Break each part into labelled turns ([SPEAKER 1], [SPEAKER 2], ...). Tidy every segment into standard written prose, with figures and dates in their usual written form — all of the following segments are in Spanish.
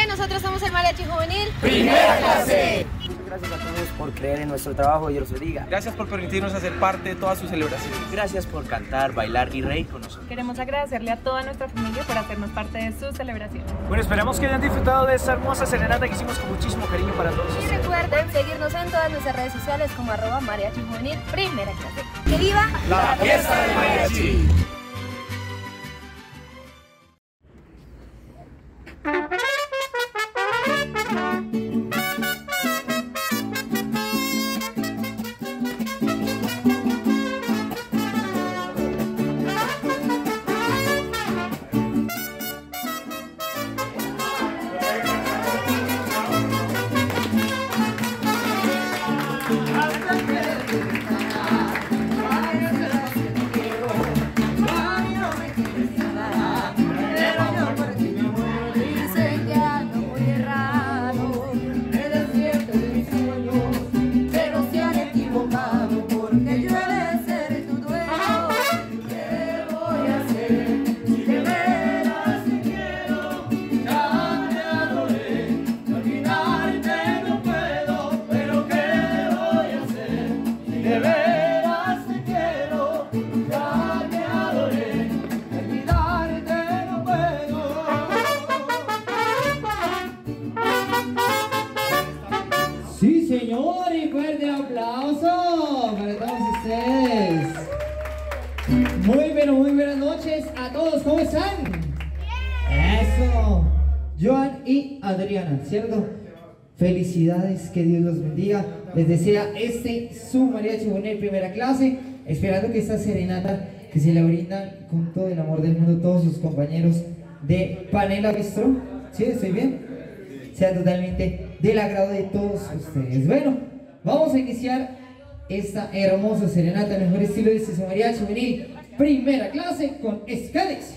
[SPEAKER 1] nosotros somos el Mariachi Juvenil
[SPEAKER 2] Primera Clase.
[SPEAKER 3] Muchas gracias a todos por creer en nuestro trabajo, Dios los bendiga.
[SPEAKER 4] Gracias por permitirnos hacer parte de todas sus celebraciones.
[SPEAKER 3] Gracias por cantar, bailar y reír con nosotros.
[SPEAKER 5] Queremos agradecerle a toda nuestra familia por hacernos parte de sus celebraciones.
[SPEAKER 6] Bueno, esperamos que hayan disfrutado de esta hermosa serenata que hicimos con muchísimo cariño para todos
[SPEAKER 1] y
[SPEAKER 6] ustedes.
[SPEAKER 1] recuerden seguirnos en todas nuestras redes sociales como @Mariachi Juvenil Primera Clase. ¡Que viva
[SPEAKER 2] la fiesta del mariachi!
[SPEAKER 7] Sí, señor, y fuerte aplauso para todos ustedes. Muy buenas noches a todos, ¿cómo están? Eso, Joan y Adriana, ¿cierto? Felicidades, que Dios los bendiga. Les desea su Mariachi Juvenil Primera Clase, esperando que esta serenata que se la brindan con todo el amor del mundo todos sus compañeros de Panela Bistro, ¿sí? ¿Estoy bien? Sea totalmente del agrado de todos ustedes. Bueno, vamos a iniciar esta hermosa serenata, el mejor estilo de su Mariachi Juvenil Primera Clase con Escales.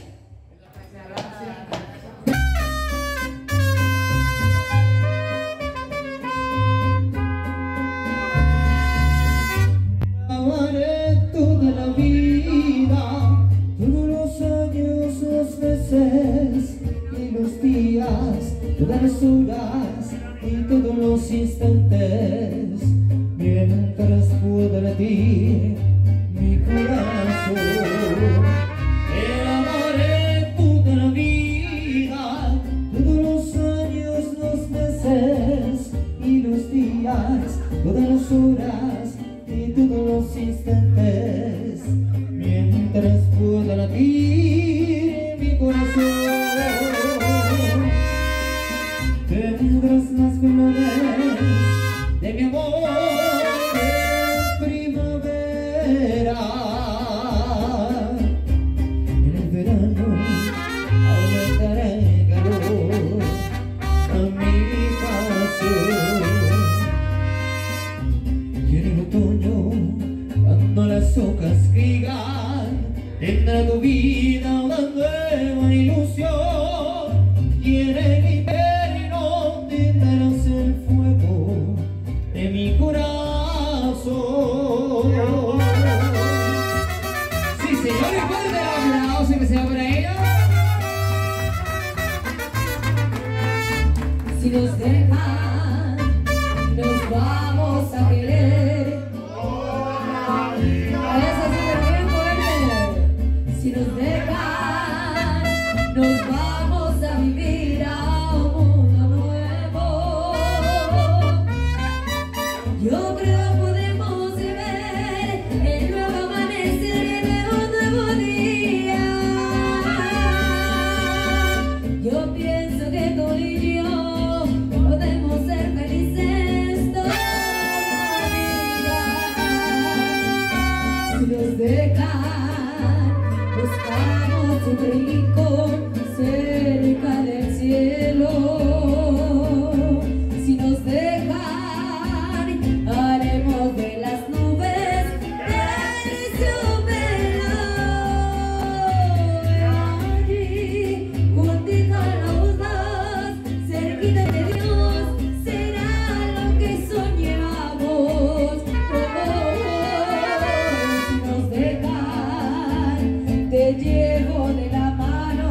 [SPEAKER 7] Amaré toda la vida, todos los años, los meses y los días, todas las horas y todos los instantes, mientras pueda latir mi corazón. Te amaré toda la vida, todos los años, los meses y los días, todas las horas y todos los instantes, mientras pueda latir mi corazón. Tendrás las flores de mi amor en primavera. En el verano aumentará el calor a mi paso. Y en el otoño, cuando las hojas caigan, tendrá tu vida una nueva ilusión. Y en el invierno tendrás el fuego de mi corazón. Sí, señor, y fuerte el aplauso que sea para ella. Si nos dejan, nos vamos a querer. Eso sí, pero bien fuerte. Si nos dejan, nos vamos a vivir a un mundo nuevo. Yo creo podemos ver el nuevo amanecer de un nuevo día. Yo pienso que tú y yo podemos ser felices toda la vida. Si nos dejan, buscamos un rincón cerca del cielo. Si nos dejan, haremos de las nubes bendición allí, juntito a los dos, cerquita de Dios, será lo que soñamos. Si nos dejan, te llevo de la mano.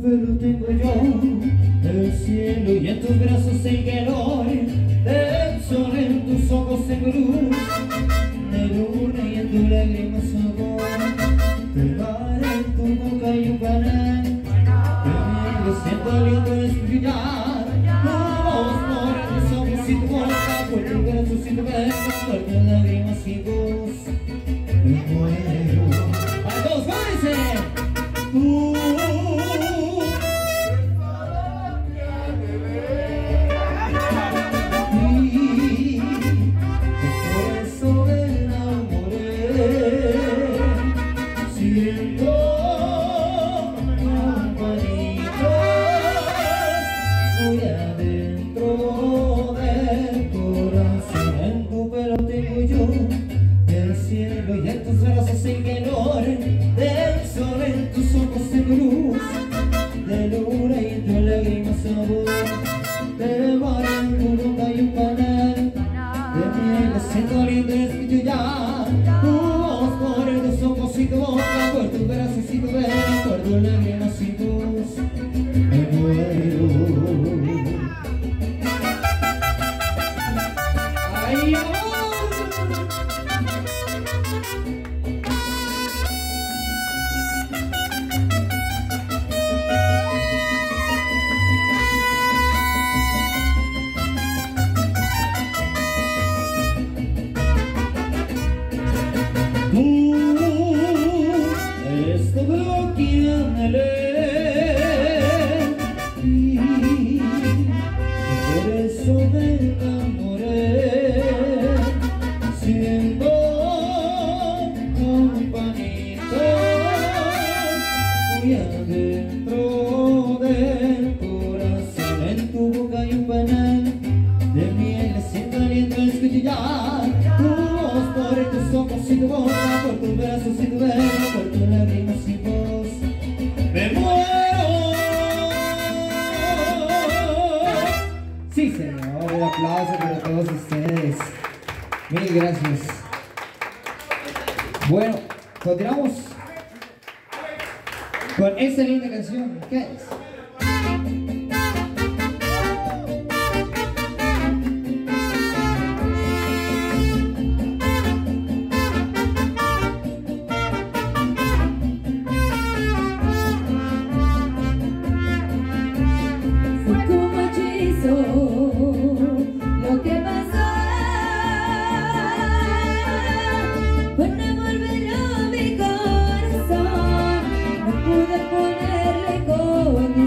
[SPEAKER 7] pelo tengo yo, el cielo y en tus brazos el calor del sol, en tus ojos tengo luz de luna y en tu lágrima sabor de mar, en tu boca y un panal que me siento lindo escuchar tu voz por tus ojos y tu boca, por tus brazos y tu beso, por tus lágrimas y voz me muero. A todos, cómense. Mil gracias. Bueno, continuamos con esta linda canción. ¿Qué es?
[SPEAKER 8] Ponerle con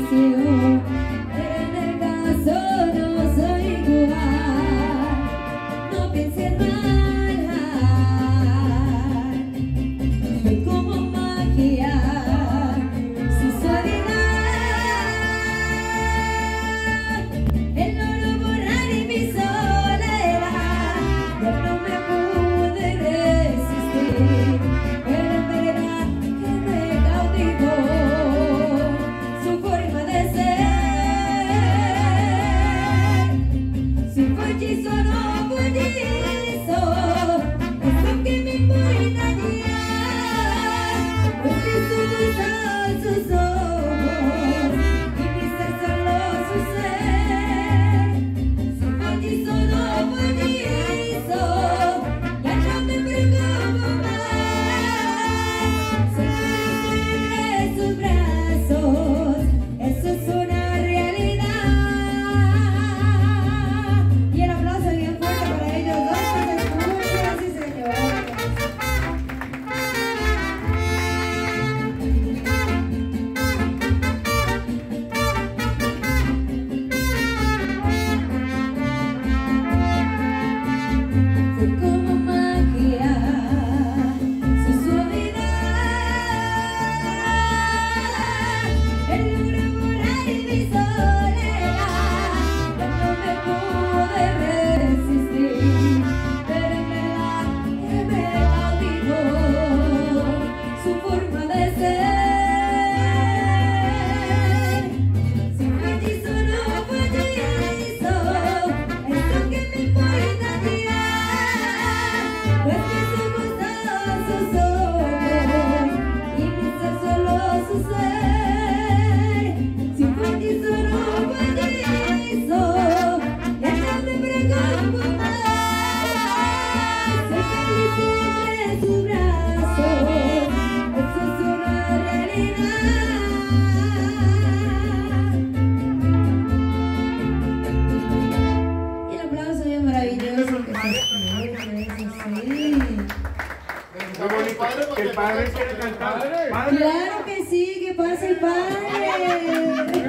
[SPEAKER 2] Que el padre quiere cantar.
[SPEAKER 8] Claro que sí, que pase el padre.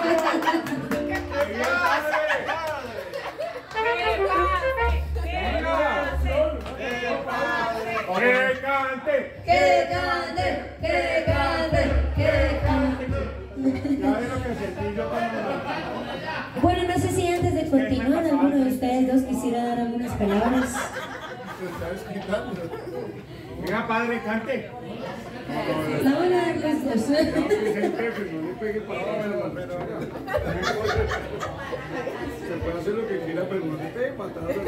[SPEAKER 2] Que cante.
[SPEAKER 8] Que cante, que cante, que cante. Bueno, no sé si antes de continuar alguno de ustedes dos quisiera dar algunas palabras.
[SPEAKER 2] Venga, padre, cante.
[SPEAKER 8] La van a dar los dos.
[SPEAKER 2] Se puede hacer lo que quiera, pero no te pegue patadas.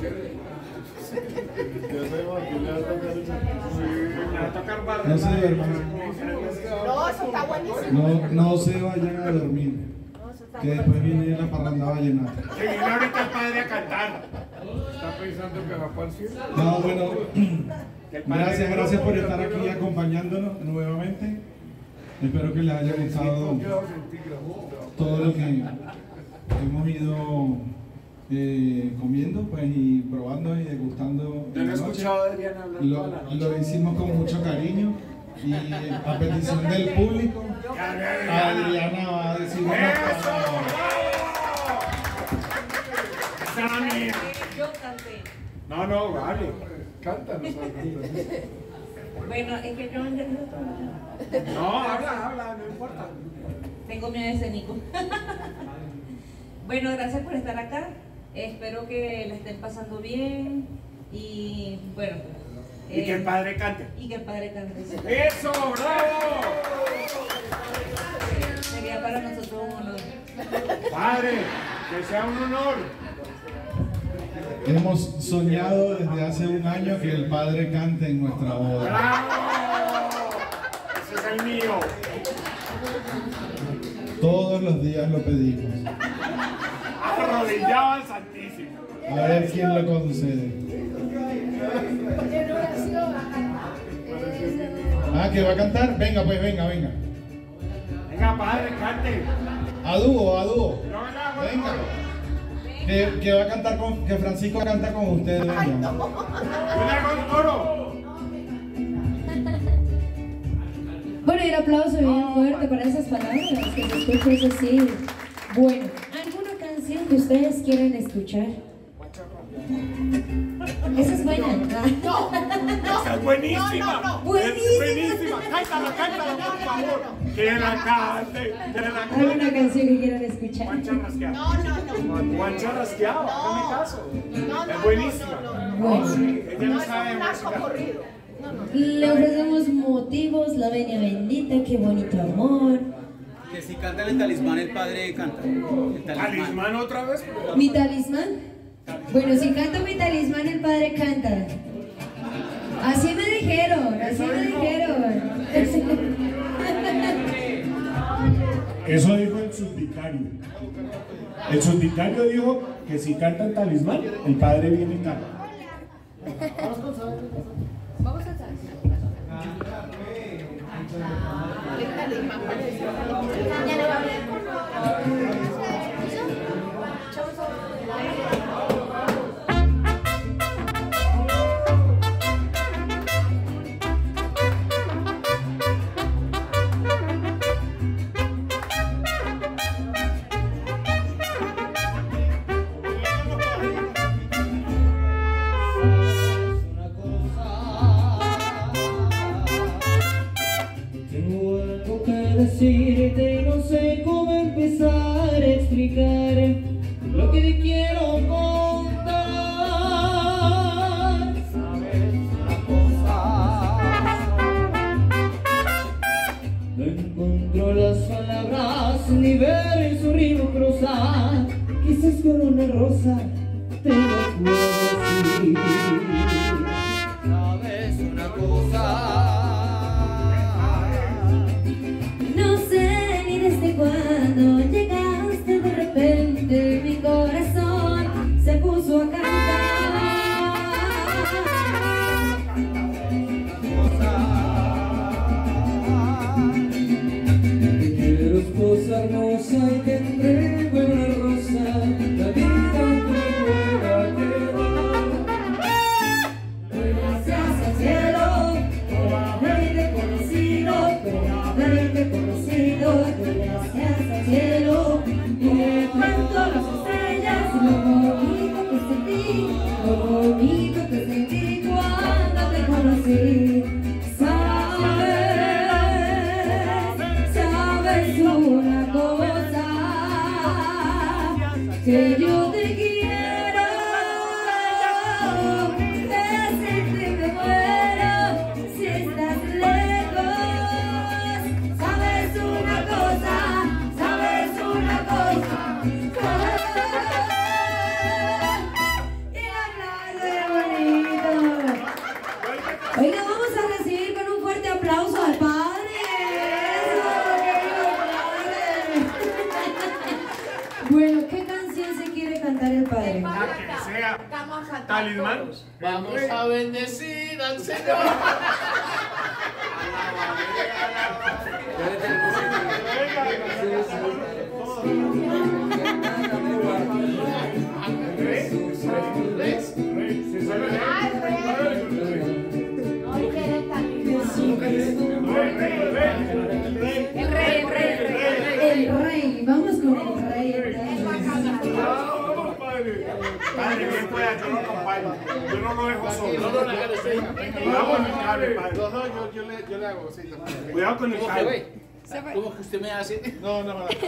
[SPEAKER 9] No se duerman.
[SPEAKER 1] No, eso está buenísimo.
[SPEAKER 9] No se vayan a dormir. Que después viene la parranda vallenata.
[SPEAKER 2] Que viene ahorita el padre a cantar. ¿Está pensando que va para el cielo?
[SPEAKER 9] No, bueno, gracias por estar aquí acompañándonos nuevamente. Espero que les haya gustado todo lo que hemos ido comiendo, pues, y probando y degustando.
[SPEAKER 2] Yo no he escuchado a Adriana hablar.
[SPEAKER 9] Lo hicimos con mucho cariño y a petición del público, Adriana va a decir una palabra.
[SPEAKER 2] ¡Esa era mía!
[SPEAKER 5] Yo canté.
[SPEAKER 2] No, vale. Cántanos.
[SPEAKER 8] Bueno, es que yo no entiendo todo.
[SPEAKER 2] No, habla, no importa.
[SPEAKER 8] Tengo miedo escénico. Bueno, gracias por estar acá. Espero que la estén pasando bien. Y bueno.
[SPEAKER 2] Y que el padre cante.
[SPEAKER 8] Y que el padre cante.
[SPEAKER 2] ¡Eso, bravo!
[SPEAKER 8] Sería para nosotros un honor.
[SPEAKER 2] Padre, que sea un honor.
[SPEAKER 9] Hemos soñado desde hace un año que el padre cante en nuestra boda.
[SPEAKER 2] ¡Bravo! Ese es el mío.
[SPEAKER 9] Todos los días lo pedimos.
[SPEAKER 2] Arrodillado al Santísimo.
[SPEAKER 9] A ver quién lo concede. Ah, ¿que va a cantar? Venga, pues, venga.
[SPEAKER 2] Venga, padre, cante.
[SPEAKER 9] A dúo. Venga. Que va a cantar que Francisco canta con ustedes. Venga.
[SPEAKER 2] Una con coro.
[SPEAKER 8] Bueno, y el aplauso bien fuerte para esas palabras, que se escucha eso sí. Bueno, ¿alguna canción que ustedes quieran escuchar? Esa es buena.
[SPEAKER 1] No.
[SPEAKER 2] Esa es buenísima.
[SPEAKER 1] No.
[SPEAKER 2] Buenísima. Cántala, por favor. Que la cante.
[SPEAKER 8] ¿Alguna canción que quieran escuchar?
[SPEAKER 2] Juan Charrasqueado.
[SPEAKER 1] No.
[SPEAKER 2] Juan Charrasqueado, hágame caso.
[SPEAKER 1] No.
[SPEAKER 2] Es buenísima.
[SPEAKER 8] Bueno,
[SPEAKER 2] Ella no sabe
[SPEAKER 1] Es un
[SPEAKER 2] música.
[SPEAKER 1] narcocorrido.
[SPEAKER 8] le ofrecemos motivos, la venia bendita, qué bonito amor.
[SPEAKER 3] Que si canta el talismán, el padre canta. El
[SPEAKER 2] ¿Talismán otra vez?
[SPEAKER 8] ¿Mi talismán? Bueno, si canto mi talismán, el padre canta. Así me dijeron.
[SPEAKER 10] Eso dijo el subvicario. El subvicario dijo que si canta el talismán, el padre viene y canta.
[SPEAKER 1] Vamos a salsa. Ya le va bien.
[SPEAKER 7] Decirte y no sé cómo empezar a explicar lo que te quiero contar. Sabes una cosa, no encuentro las palabras ni ver en su ritmo cruzar. Quizás con una rosa te lo puedo decir. Sabes una cosa,
[SPEAKER 8] cuando llegaste de repente mi corazón se puso a cantar.
[SPEAKER 7] Te quiero esposa hermosa y te entrego una rosa, la vida que
[SPEAKER 8] al Padre.
[SPEAKER 2] Que sea talismán.
[SPEAKER 11] Vamos a bendecir al Señor.
[SPEAKER 8] El rey, vamos con el rey.
[SPEAKER 2] Padre, bien pueda, yo lo acompaño. Yo no lo dejo solo.
[SPEAKER 11] No, la cara está ahí.
[SPEAKER 2] Cuidado con el cable, padre.
[SPEAKER 11] No, yo le hago, sí.
[SPEAKER 2] Cuidado con el cable.
[SPEAKER 11] ¿Cómo que usted me hace? No.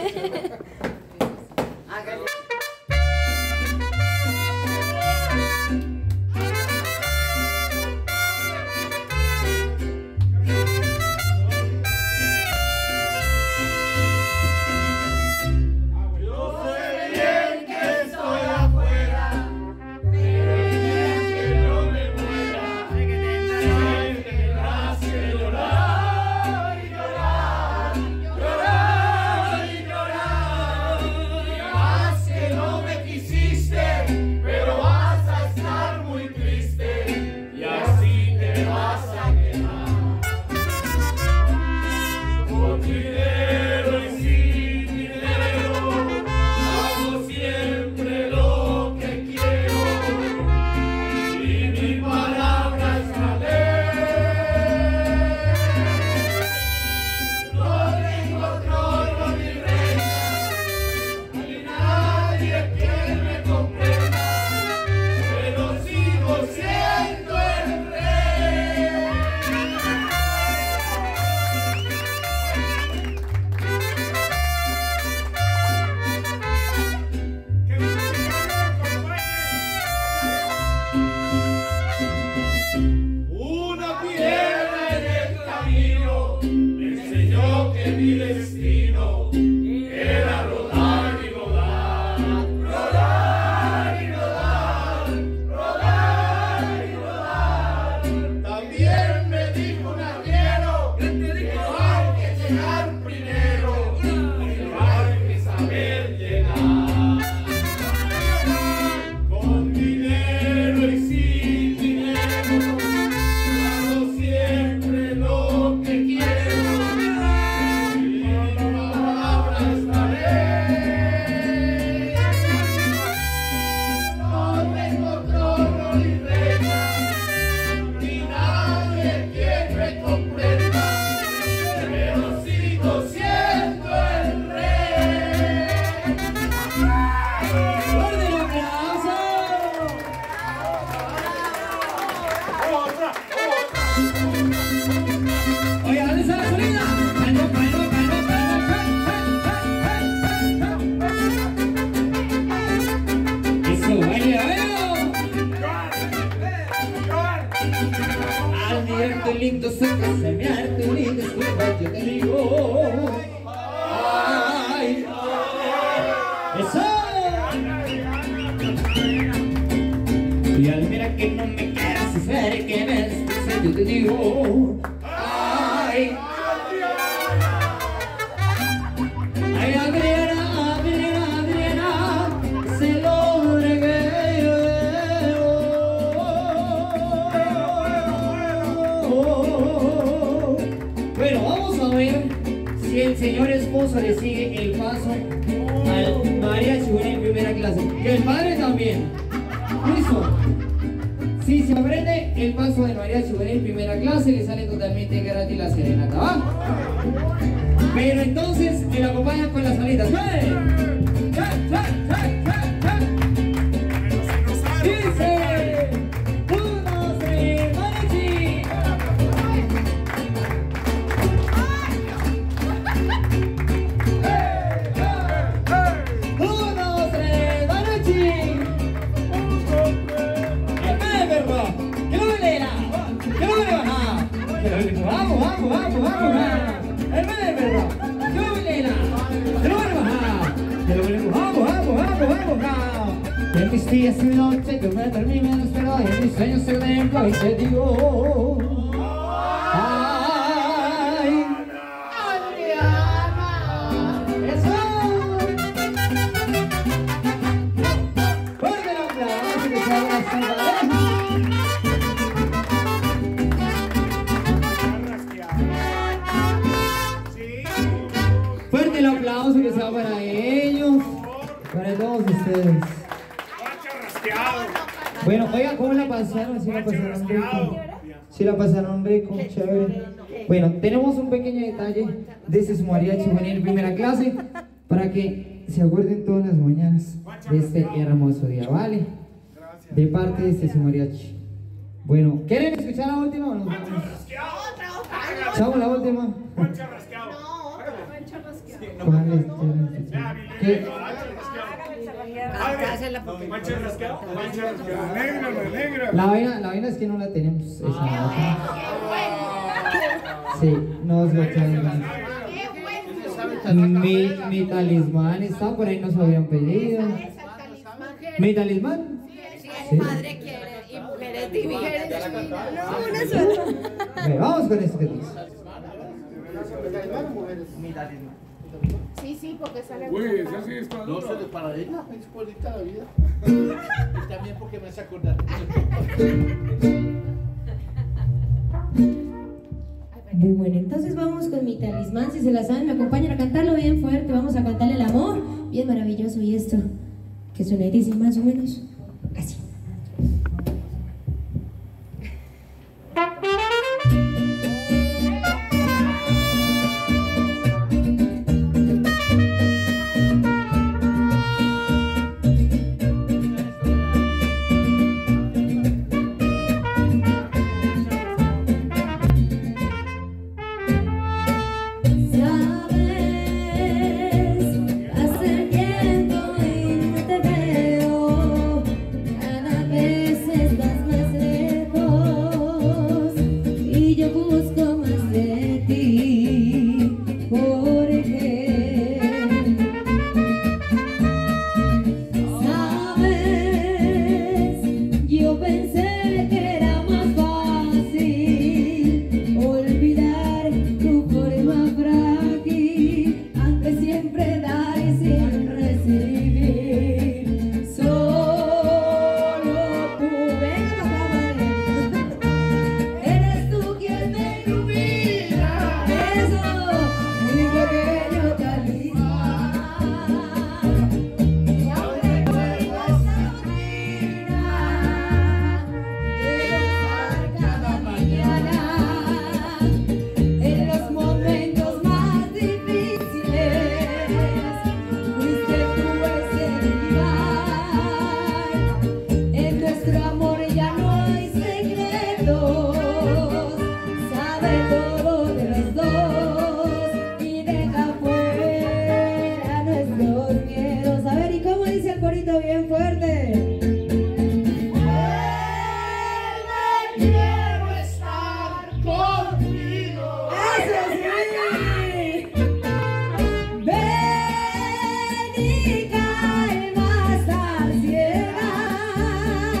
[SPEAKER 7] lindo se casa, mi arte lindo es culpa, yo te digo. Ay, eso. Y al mira que no me quieras hacer que me desprecies, yo te digo. Ay, ay, Adriana, Adriana, Adriana, se lo regué. Bueno, vamos a ver si el señor esposo le sigue el paso al mariachi en primera clase. Que el padre también. Listo. Si se aprende el paso del mariachi en primera clase, le sale totalmente gratis la serenata, ¿va? Pero entonces me lo acompañan con las salidas. Dice 1, 3, mariachi. 1, 3, mariachi. ¡Que lo velera! ¡Que lo velera! ¡Vamos, vamos, vamos, vamos! ¡El velera! ¡Que lo velera! ¡Que lo velera! ¡Que lo velera! ¡Vamos, vamos, vamos, vamos! En mis días y noches yo me termino en espero y en mis sueños te dejo y te digo. ¡Ay! ¡Adriana! ¡Eso! ¡Bueno! Bueno, oiga, ¿cómo la pasaron? ¿Sí la pasaron rico? ¿Sí la pasaron rico? Chévere. Bueno, tenemos un pequeño detalle de este mariachi juvenil primera clase para que se acuerden todas las mañanas de este hermoso día, ¿vale? De parte de este mariachi. Bueno, ¿quieren escuchar la última o no? ¿Echamos la última? ¿Cuál es? ¿Qué? La vaina es que no la tenemos. Sí, no os mi talismán está por ahí, nos habían pedido. ¿Mi talismán?
[SPEAKER 1] Sí, el padre quiere y mujeres divinas. No, una sola.
[SPEAKER 7] Bueno, vamos con esto que dice.
[SPEAKER 11] Mi talismán.
[SPEAKER 1] Sí, porque sale.
[SPEAKER 11] Uy, esa sí es no se le para ella, es política la vida. Y también porque me hace acordar.
[SPEAKER 8] Bueno, entonces vamos con mi talismán. Si se la saben, me acompañan a cantarlo bien fuerte. Vamos a cantarle el amor. Bien maravilloso. Y esto, que suena así más o menos. Así. Bien fuerte.
[SPEAKER 11] Quiero estar contigo.
[SPEAKER 8] ¡Eso sí! Ven y calma esta ansiedad.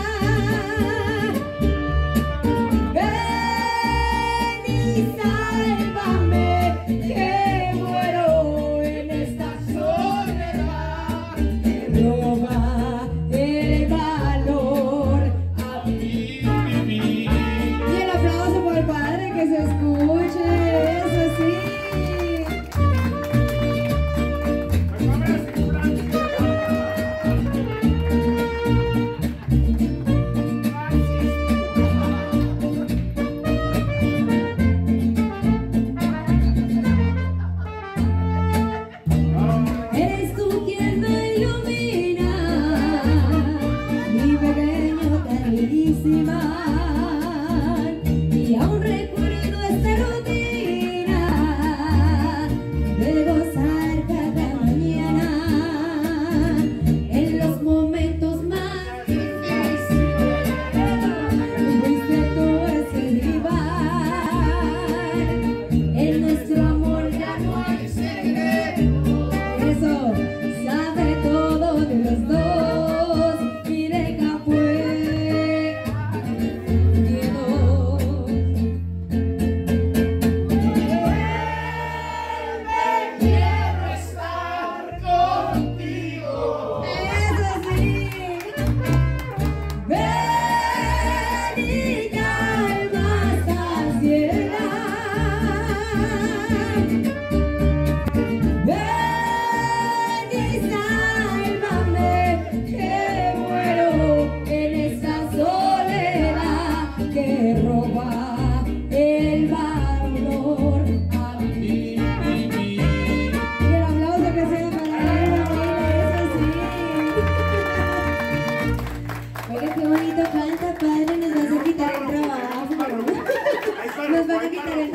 [SPEAKER 8] Ven y sálvame, que muero en esta soledad. Roba el valor a mí. Y el aplauso por el padre, que se escuche, eso sí. Eres tú quien me ilumina, mi pequeño talismán, y aún recuerdo esta rutina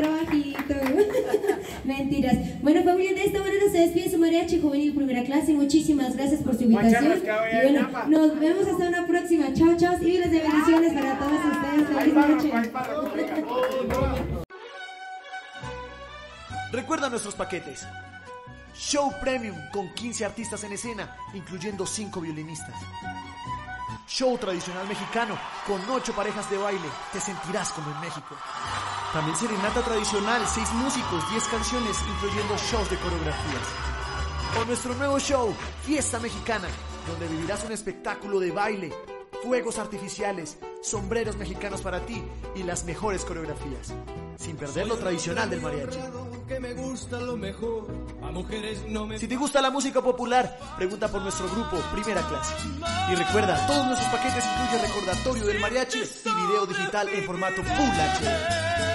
[SPEAKER 8] trabajito. Mentiras. Bueno, familia, de esta manera se despide su mariachi juvenil primera clase. Muchísimas gracias por su invitación. Y bueno, nos vemos hasta una próxima. Chao, chao. Y miles de bendiciones para todos ustedes. Feliz noche.
[SPEAKER 6] Recuerda nuestros paquetes. Show Premium con 15 artistas en escena, incluyendo 5 violinistas. Show tradicional mexicano con 8 parejas de baile. Te sentirás como en México. También serenata tradicional, 6 músicos, 10 canciones, incluyendo shows de coreografías. O nuestro nuevo show, Fiesta Mexicana, donde vivirás un espectáculo de baile, fuegos artificiales, sombreros mexicanos para ti y las mejores coreografías, sin perder lo tradicional del mariachi. Si te gusta la música popular, pregunta por nuestro grupo Primera Clase. Y recuerda, todos nuestros paquetes incluyen recordatorio del mariachi y video digital en formato Full HD.